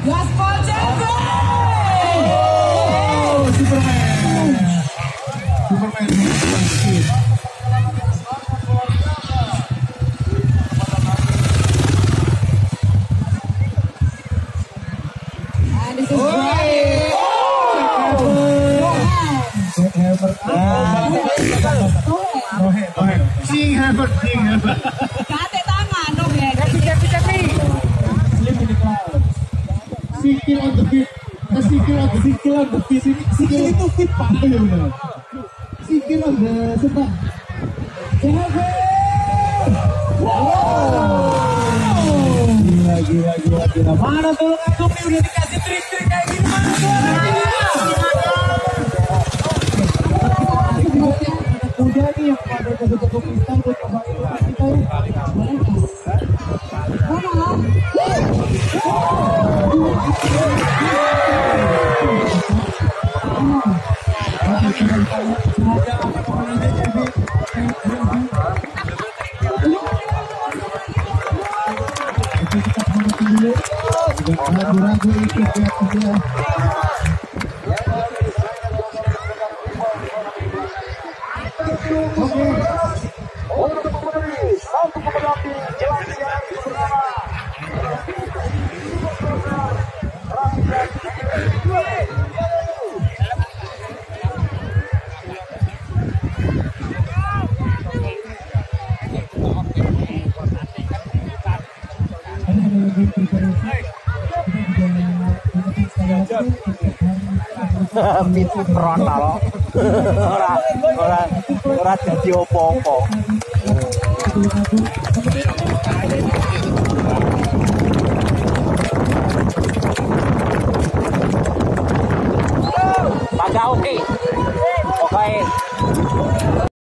Gaspol Jeffrey. Oh, Superman. And this is Brian. Seeing Herbert. Kate tangan, no head. Sleep in the cloud. Sikil on the beat. Sikil on the beat. Sikil itu fit pak. Sikil on the setan. Gila. Mana tuh aku nih udah dikasih trik-trik kayak gini mana tuh? Udah nih yang pada cukup instan gue cobain kasih tahu. Semoga apa-apa aja jadi kita pamit dulu. Jangan ragu-ragu ikut ya. Pintu frontal ora dadi opo-opo. Oke. Pokoknya